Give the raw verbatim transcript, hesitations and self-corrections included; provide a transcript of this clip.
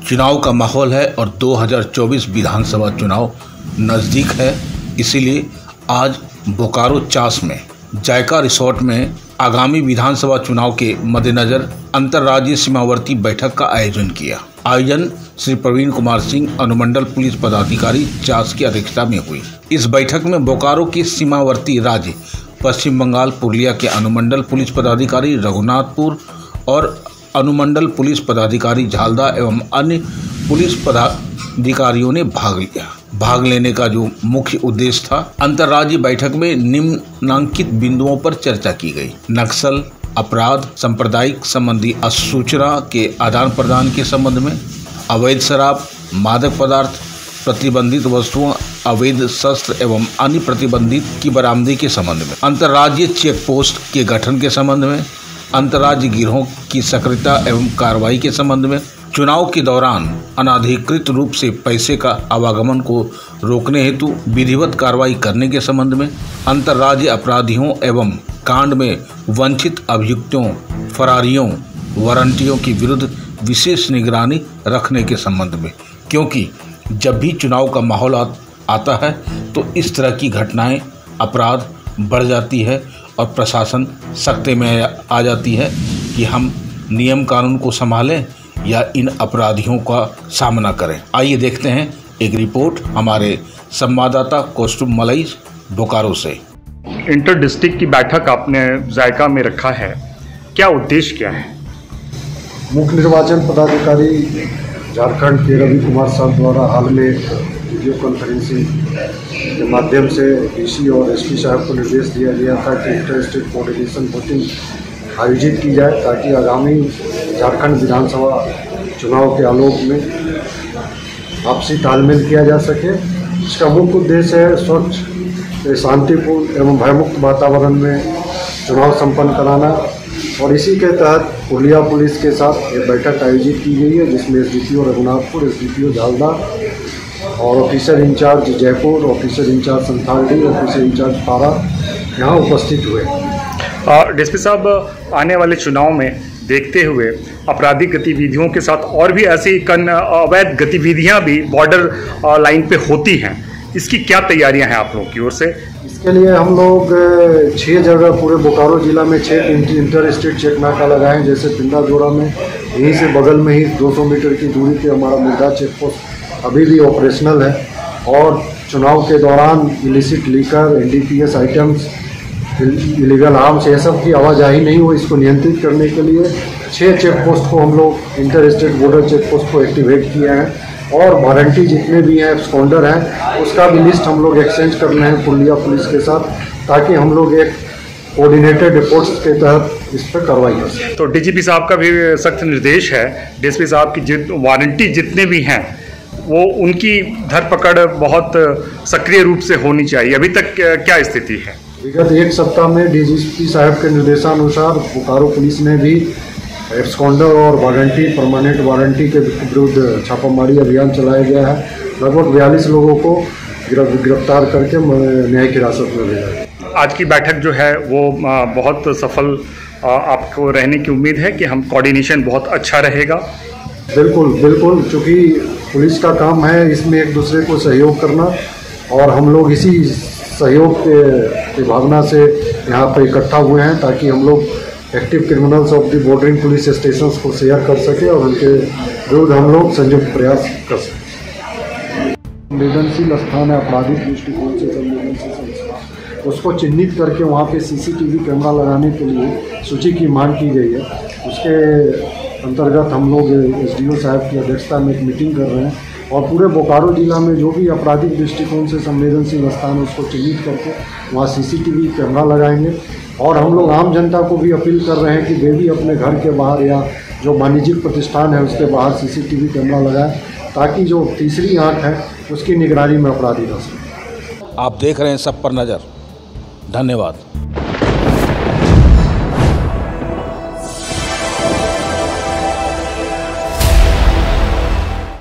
चुनाव का माहौल है और दो हज़ार चौबीस विधानसभा चुनाव नज़दीक है। इसीलिए आज बोकारो चास में जायका रिसोर्ट में आगामी विधानसभा चुनाव के मद्देनजर अंतर्राज्यीय सीमावर्ती बैठक का आयोजन किया। आयोजन श्री प्रवीण कुमार सिंह अनुमंडल पुलिस पदाधिकारी चास की अध्यक्षता में हुई। इस बैठक में बोकारो के सीमावर्ती राज्य पश्चिम बंगाल पुरुलिया के अनुमंडल पुलिस पदाधिकारी रघुनाथपुर और अनुमंडल पुलिस पदाधिकारी झालदा एवं अन्य पुलिस पदाधिकारियों ने भाग लिया। भाग लेने का जो मुख्य उद्देश्य था, अंतर्राज्यीय बैठक में निम्नांकित बिंदुओं पर चर्चा की गई। नक्सल, अपराध, सांप्रदायिक संबंधी सूचना के आदान प्रदान के संबंध में, अवैध शराब, मादक पदार्थ, प्रतिबंधित वस्तुओं, अवैध शस्त्र एवं अन्य प्रतिबंधित की बरामदी के संबंध में, अंतर्राज्यीय चेक पोस्ट के गठन के संबंध में, अंतर्राज्यीय गिरोह की सक्रियता एवं कार्रवाई के संबंध में, चुनाव के दौरान अनाधिकृत रूप से पैसे का आवागमन को रोकने हेतु विधिवत कार्रवाई करने के संबंध में, अंतर्राज्यीय अपराधियों एवं कांड में वंचित अभियुक्तों, फरारियों, वारंटियों के विरुद्ध विशेष निगरानी रखने के संबंध में, क्योंकि जब भी चुनाव का माहौल आता है तो इस तरह की घटनाएं, अपराध बढ़ जाती है और प्रशासन सख्ते में आ जाती है कि हम नियम कानून को संभालें या इन अपराधियों का सामना करें। आइए देखते हैं एक रिपोर्ट हमारे संवाददाता कौस्तुभ मलई बोकारो से। इंटर डिस्ट्रिक्ट की बैठक आपने जायका में रखा है, क्या उद्देश्य क्या है? मुख्य निर्वाचन पदाधिकारी झारखंड के रवि कुमार साहब द्वारा हाल में वीडियो कॉन्फ्रेंसिंग के माध्यम से डीसी और एसपी साहब को निर्देश दिया गया था कि इंटर स्टेट कोऑर्डिनेशन वोटिंग आयोजित की जाए, ताकि आगामी झारखंड विधानसभा चुनाव के आलोक में आपसी तालमेल किया जा सके। इसका मुख्य उद्देश्य है स्वच्छ, शांतिपूर्ण एवं भयमुक्त वातावरण में चुनाव संपन्न कराना, और इसी के तहत पुरुलिया पुलिस के साथ ये बैठक आयोजित की गई है, जिसमें एसडीपीओ रघुनाथपुर, एसडीपीओ झालदा और officer in charge Jaipur, officer in charge Santaldih, officer in charge Para यहाँ उपस्थित हुए। डीएसपी साहब, आने वाले चुनाव में देखते हुए आपराधिक गतिविधियों के साथ और भी ऐसी कन अवैध गतिविधियां भी बॉर्डर लाइन पे होती हैं, इसकी क्या तैयारियां हैं आप लोगों की ओर से? इसके लिए हम लोग छः जगह पूरे बोकारो जिला में छः इंटर स्टेट चेक नाका लगाए हैं। जैसे पिंडा जोड़ा में यहीं से बगल में ही दो सौ मीटर की दूरी पे हमारा मुर्दा चेक पोस्ट अभी भी ऑपरेशनल है, और चुनाव के दौरान illicit liquor, NDPS items, illegal arms, ये सब की आवाजाही नहीं हो, इसको नियंत्रित करने के लिए छः चेक पोस्ट को हम लोग inter state border check post को एक्टिवेट किए हैं, और वारंटी जितने भी हैं, स्कॉन्डर हैं, उसका भी लिस्ट हम लोग एक्सचेंज कर रहे हैं पुरुलिया पुलिस के साथ, ताकि हम लोग एक कोऑर्डिनेटेड रिपोर्ट्स के तहत इस पर कार्रवाई कर सकें। तो डीजीपी साहब का भी सख्त निर्देश है, डीएसपी साहब की जित वारंटी जितने भी हैं वो उनकी धरपकड़ बहुत सक्रिय रूप से होनी चाहिए। अभी तक क्या स्थिति है? विगत एक सप्ताह में डीजीपी साहब के निर्देशानुसार बोकारो पुलिस ने भी एब्सकॉन्डर और वारंटी, परमानेंट वारंटी के विरुद्ध छापामारी अभियान चलाया गया है। लगभग बयालीस लोगों को गिरफ्तार करके न्यायिक हिरासत में भेजा है। आज की बैठक जो है वो बहुत सफल आपको रहने की उम्मीद है कि हम कोऑर्डिनेशन बहुत अच्छा रहेगा? बिल्कुल बिल्कुल, चूँकि पुलिस का काम है इसमें एक दूसरे को सहयोग करना, और हम लोग इसी सहयोग के भावना से यहाँ पर इकट्ठा हुए हैं, ताकि हम लोग active criminals of the bordering police station को शेयर कर सके और उनके विरुद्ध हम लोग संयुक्त प्रयास कर सकें। संवेदनशील स्थान है, आपराधिक दृष्टिकोण से संवेदनशील संस्थान, उसको चिन्हित करके वहाँ पे सीसीटीवी कैमरा लगाने के लिए सूची की मांग की गई है। उसके अंतर्गत हम लोग एसडीओ साहब की अध्यक्षता में एक मीटिंग कर रहे हैं, और पूरे बोकारो जिला में जो भी आपराधिक दृष्टिकोण से संवेदनशील स्थान है उसको चिन्हित करके वहाँ सीसीटीवी कैमरा लगाएंगे। और हम लोग आम जनता को भी अपील कर रहे हैं कि वे भी अपने घर के बाहर या जो वाणिज्यिक प्रतिष्ठान है उसके बाहर सीसीटीवी कैमरा लगाएं, ताकि जो तीसरी आंख है उसकी निगरानी में अपराधी रह सके। आप देख रहे हैं सब पर नज़र। धन्यवाद।